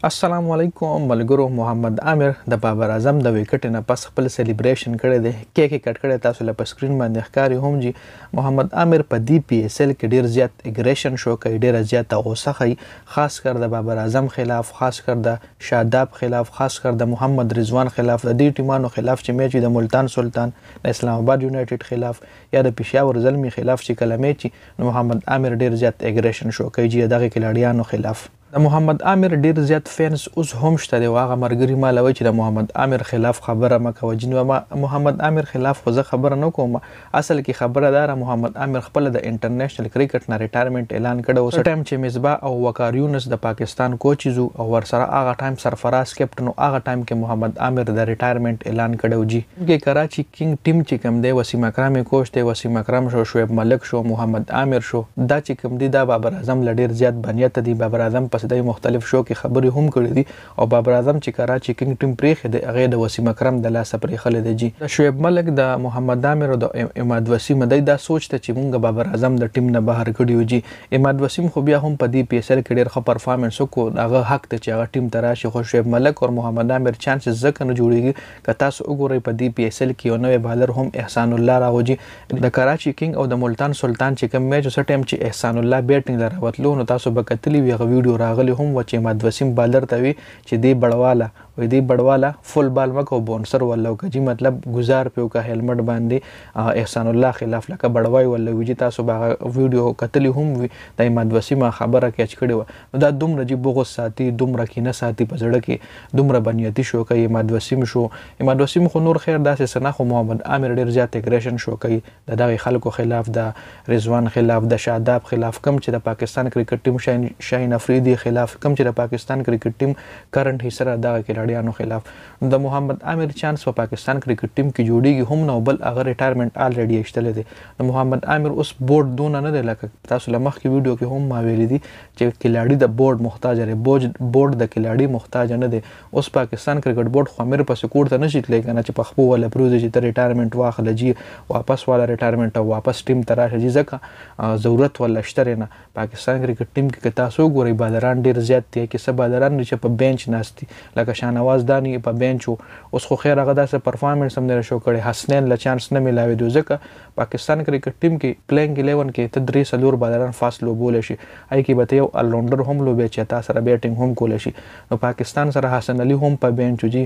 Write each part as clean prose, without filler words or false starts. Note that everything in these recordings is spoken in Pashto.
السلام علیکم ملګرو. محمد عامر د بابر اعظم د وکټ نه پس خپل سلیبریشن کړی دی. کیک کټ کړی، تاسو له سکرین باندې ښکاري هم جی. محمد عامر په دی پی ایس ال کې ډیر زیات اګریشن شو کوي، ډیر زیات غوسه کوي، خاص کر د بابر اعظم خلاف، خاص کر د شاداب خلاف، خاص کر د محمد رضوان خلاف، د دې ټیمانو خلاف چې میچ د ملتان سلطان، د اسلام آباد یونایټډ خلاف یا د پېښور زلمي خلاف چې کله میچ نو محمد عامر ډیر زیات اګریشن شو کوي جی دغه کلاډیانو خلاف. د محمد عامر ډیر زیات فینس اوس هم شته دی. هغه مرګري مالوي چې د محمد عامر خلاف خبره مکوه جنو. محمد عامر خلاف خو زه خبره نه کوم، اصل کې خبره داره محمد عامر خپل د انټرنیشنل کرکټ نه ریټایرمنټ اعلان کړو. اوس ټایم چې مصباح او وقار یونس د پاکستان کوچیزو او ورسره هغه ټایم سرفراز کیپټن، هغه ټایم کې محمد عامر د ریټایرمنټ اعلان کړو جی. کې کراچي کینګ ټیم چې کوم دی، وسیم اکرم کوچ دی، وسیم اکرم شو، شعیب ملک شو، محمد عامر شو، دا چې کوم دی دا بابر اعظم لډیر زیات بنیت دی. بابر اعظم پس د مختلف شو کې خبرې هم کړې دي او بابر اعظم چې کراچي کینګ ټیم پرېښی دی هغه د وسیم اکرم د لاسه پرېښلی دی جی. د شعیب ملک، د محمد عامر او د اماد وسیم دی دا سوچ ته چې مونږ بابر اعظم د ټیم نه بهر کړیو جی. اماد وسیم خو بیا هم په دی پی ایس ال کې ډیر ښه پرفارمنس وکړو، هغه حق ته چې هغه ټیم ته راشي. خو شعیب ملک او محمد عامر چانسز ځکه نه جوړیږي که تاسو وګورئ په دی پی ایس ال کې یو نوی بالر هم احسان الله راوجي. د کراچي کینګ او د ملتان سلطان چې کوم میچ وسه ټایم چې احسان الله بیټینګ لراوتلو نو تاسو به کتلی وی غو ویډیو راغلی هم و چې اماد وسیم بالر ته وی چې دی بړواله وې دی بړواله فل بال مکو بونسر ولو کجی مطلب گزار پیو کا هیلمټ باندې احسان الله خلاف لکه بړوای ولو وی تاسو به ویډیو کتلی هم وی د اماد وسیم خبره کچ کړي و نو دا دومره جی بغوس ساتي، دومره کې نه ساتي، په زړه کې دومره بنیتی شو کوي. اماد وسیم شو، اماد وسیم خو نور خیر داسې سنا، خو محمد عامر ډیر زیات اګریشن شو کوي د دغه خلکو خلاف، د رضوان خلاف، د شاداب خلاف، کم چې د پاکستان کرکټ ټیم شاهین افریدي خلاف، کم چې د پاکستان کرکټ ټیم کرنٹ هیسره دغه کلاډیانو خلاف. د محمد عامر چانس په پاکستان کرکټ ټیم کې جوړیږي هم نو، بل هغه ریټایرمنټ الریډي ایشتل دي. د محمد عامر اوس بورډ دون نه دی، لکه تاسو لمخ کې ویډیو کې هم ما ویل دي چې کلاډي د بورډ محتاج لري، بورډ د کلاډي محتاج نه دی. اوس پاکستان کرکټ بورډ خو امر پس کوړ ته نشي تللی کنه چې په خپل ولا پروز چې ته ریټایرمنټ واخله جی، واپس والا ریټایرمنټ او واپس ټیم ته راشه جی، ځکه ضرورت ولا شته نه. پاکستان کرکټ ټیم کې تاسو ګورئ بالران ډیر زیات دي، کې سب بالران چې په بنچ ناشتي لکه شاهنواز دانی په بنچ اوس خو خیر هغه داسې پرفارمنس هم نه شو کړی. حسنین له چانس نه ملاوي دو، ځکه پاکستان کرکټ ټیم کې پلینګ 11 کې ته درې څلور بالران فاصله بول شي، آی کې به یو الراونډر هم لوبي چې تاسو سره بیټینګ هم کول شي. نو پاکستان سره حسن علي هم په بنچ جی،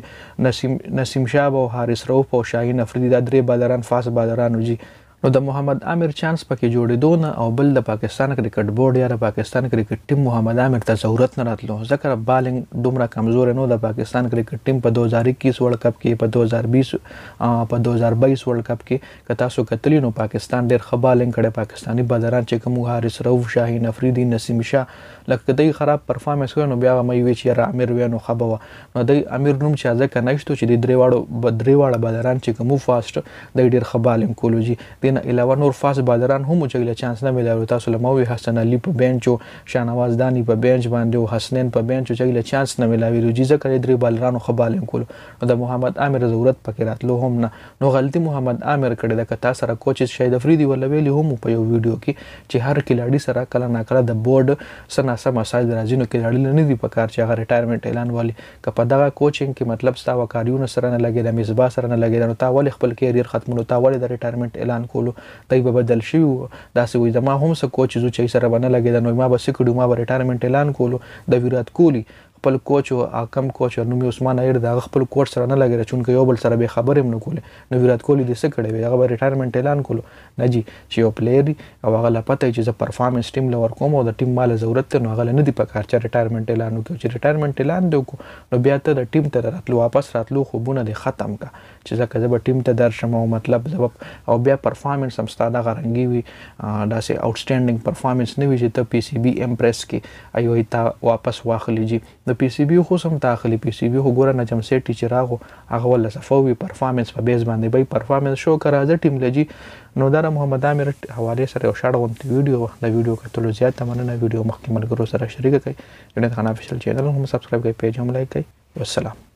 نسیم شاه او حارث رؤف او شاهین افریدي دا درې بالران فاص بالران جی. نو د محمد عامر چانس پکې جوړېدو نه او بل د پاکستان کرکټ بورډ یا د پاکستان کرکټ ټیم محمد عامر ته ضرورت نه راتلو، ځکه بالینګ دومره کمزور نو. د پاکستان کرکټ ټیم په 2021 ورلد کپ کې، په 2020 په 2022 ورلد کپ کې که تاسو کتلی نو پاکستان ډیر ښه بالینګ کړی. پاکستاني بالران چې کوم حارث رؤف، شاهین افریدي، نسیم شاه لکه دوی خراب پرفارمنس کړ نو بیا مې وی چې عامر وینو خبره نو د امیر نوم چې ځکه نشته چې د درې واړه بالران چې کوم فاست د ډیر ښه بالینګ کولوجي دین علاوه نور فاست بالران هم چې چانس نه ملایو. تاسو لموي حسن علي په بنچ او شاهنواز دانی په بنچ باندې او حسنین په بنچ چې چانس نه ملایوي روجي، ځکه درې بالرانو خو بالینګ کولو. نو د محمد عامر ضرورت پکې راتلو هم نه. نو غلطي محمد عامر کړی د کتا سره کوچ شهید افریدي ولا ویلی هم په یو ویډیو کې چې هر کلاډي سره کله نا کله د بورډ سنا سم مسایل راځي، نو کلاډي نه دی په کار چې هغه ریټایرمنټ اعلان والی که په دغه کوچینګ کې مطلب ستا وکاریونه سره نه لګي، د مصباح سره نه لګي، نو تا ول خپل کیریر ختمولو، تا ول د ریټایرمنټ اعلان کولو دای به بدل شي. داسې وي زما هم څه کوچ زو چې سره بنه لګیدا نو ما به سکړو، ما به ریټایرمنټ اعلان کولو. د ویرات کوهلی خپل کوچ او حکم کوچ نوم عثمان ایر د خپل کوچ سره نه لګی، چون کې یو بل سره به خبرې هم نه کوله. نو ویرات کوهلی د څه کړی وي هغه ریټایرمنټ اعلان کولو نه جی، چې یو پلیئر او هغه لپاره چې ز پرفارمنس ټیم لور کوم او د ټیم مال ضرورت نو هغه نه دی په کار چې ریټایرمنټ اعلان وکړي. چې ریټایرمنټ اعلان وکړو نو بیا ته د ټیم ته راتلو، واپس راتلو خوبونه د ختم کا چې ځکه زه به ټیم ته درشم او مطلب او بیا پرفارمنس هم ستاده غرنګي وي، داسې آوټسټینډینګ پرفارمنس نه وي چې ته پی سی بی امپریس کې ایو تا واپس واخلي جی. د پی سی بی خو سم تاخلي، پی سی بی خو ګوره نجم سیټي چې راغو هغه ول صفوي پرفارمنس په بیس باندې به پرفارمنس شو کړه ټیم لجی. نو دا محمد عامر حواله سره یو شاړه غونډه ویډیو د ویډیو کتلو زیات مننه. ویډیو مخکې ملګرو سره شریک کړئ، جنت خان افیشل چینل هم سبسکرایب کړئ، پیج هم لایک کړئ. والسلام.